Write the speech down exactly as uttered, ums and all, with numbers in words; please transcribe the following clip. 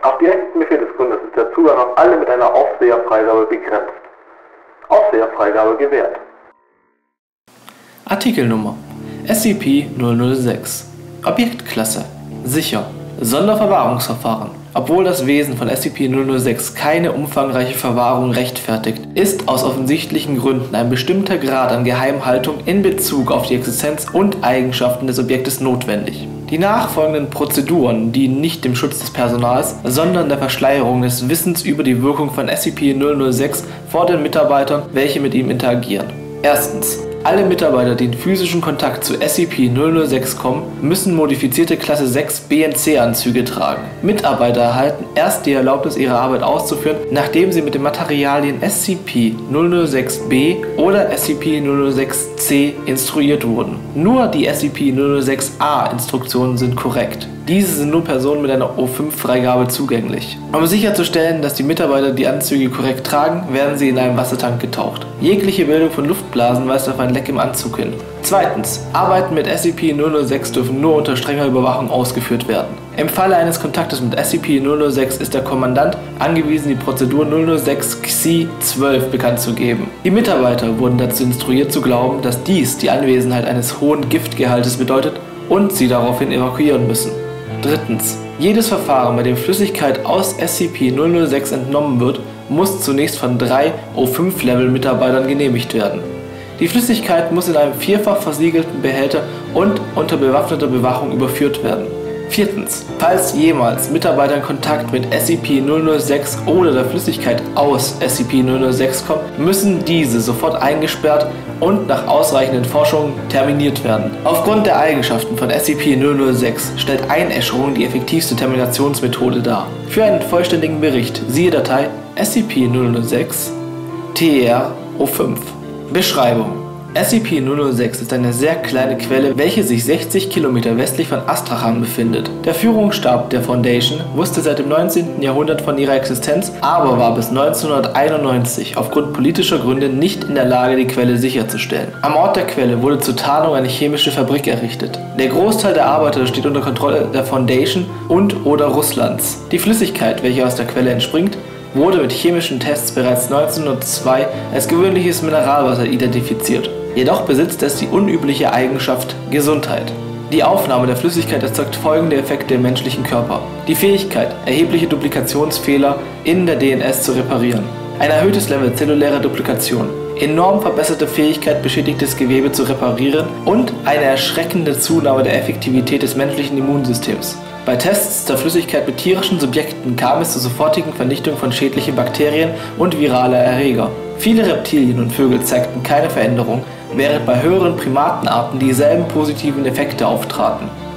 Auf direkten Befehl des Kundes ist der Zugang auf alle mit einer Aufseherfreigabe begrenzt. Aufseherfreigabe gewährt. Artikelnummer S C P null null sechs. Objektklasse sicher. Sonderverwahrungsverfahren. Obwohl das Wesen von S C P null null sechs keine umfangreiche Verwahrung rechtfertigt, ist aus offensichtlichen Gründen ein bestimmter Grad an Geheimhaltung in Bezug auf die Existenz und Eigenschaften des Objektes notwendig. Die nachfolgenden Prozeduren dienen nicht dem Schutz des Personals, sondern der Verschleierung des Wissens über die Wirkung von S C P null null sechs vor den Mitarbeitern, welche mit ihm interagieren. Erstens. Alle Mitarbeiter, die in physischen Kontakt zu S C P null null sechs kommen, müssen modifizierte Klasse sechs B N C-Anzüge tragen. Mitarbeiter erhalten erst die Erlaubnis, ihre Arbeit auszuführen, nachdem sie mit den Materialien S C P null null sechs B oder S C P null null sechs C instruiert wurden. Nur die S C P null null sechs A Instruktionen sind korrekt. Diese sind nur Personen mit einer O fünf Freigabe zugänglich. Um sicherzustellen, dass die Mitarbeiter die Anzüge korrekt tragen, werden sie in einem Wassertank getaucht. Jegliche Bildung von Luftblasen weist auf ein Leck im Anzug hin. Zweitens. Arbeiten mit S C P null null sechs dürfen nur unter strenger Überwachung ausgeführt werden. Im Falle eines Kontaktes mit S C P null null sechs ist der Kommandant angewiesen, die Prozedur null null sechs X I zwölf bekannt zu geben. Die Mitarbeiter wurden dazu instruiert zu glauben, dass dies die Anwesenheit eines hohen Giftgehaltes bedeutet und sie daraufhin evakuieren müssen. Drittens. Jedes Verfahren, bei dem Flüssigkeit aus S C P null null sechs entnommen wird, muss zunächst von drei O fünf Level Mitarbeitern genehmigt werden. Die Flüssigkeit muss in einem vierfach versiegelten Behälter und unter bewaffneter Bewachung überführt werden. Viertens. Falls jemals Mitarbeiter in Kontakt mit S C P null null sechs oder der Flüssigkeit aus S C P null null sechs kommen, müssen diese sofort eingesperrt und nach ausreichenden Forschungen terminiert werden. Aufgrund der Eigenschaften von S C P null null sechs stellt Einäscherung die effektivste Terminationsmethode dar. Für einen vollständigen Bericht siehe Datei S C P null null sechs T R O fünf. Beschreibung. S C P null null sechs ist eine sehr kleine Quelle, welche sich sechzig Kilometer westlich von Astrachan befindet. Der Führungsstab der Foundation wusste seit dem neunzehnten Jahrhundert von ihrer Existenz, aber war bis neunzehnhunderteinundneunzig aufgrund politischer Gründe nicht in der Lage, die Quelle sicherzustellen. Am Ort der Quelle wurde zur Tarnung eine chemische Fabrik errichtet. Der Großteil der Arbeiter steht unter Kontrolle der Foundation und/oder Russlands. Die Flüssigkeit, welche aus der Quelle entspringt, wurde mit chemischen Tests bereits neunzehnhundertzwei als gewöhnliches Mineralwasser identifiziert. Jedoch besitzt es die unübliche Eigenschaft Gesundheit. Die Aufnahme der Flüssigkeit erzeugt folgende Effekte im menschlichen Körper. Die Fähigkeit, erhebliche Duplikationsfehler in der D N S zu reparieren. Ein erhöhtes Level zellulärer Duplikation. Enorm verbesserte Fähigkeit, beschädigtes Gewebe zu reparieren und eine erschreckende Zunahme der Effektivität des menschlichen Immunsystems. Bei Tests der Flüssigkeit mit tierischen Subjekten kam es zur sofortigen Vernichtung von schädlichen Bakterien und viraler Erreger. Viele Reptilien und Vögel zeigten keine Veränderung, während bei höheren Primatenarten dieselben positiven Effekte auftraten.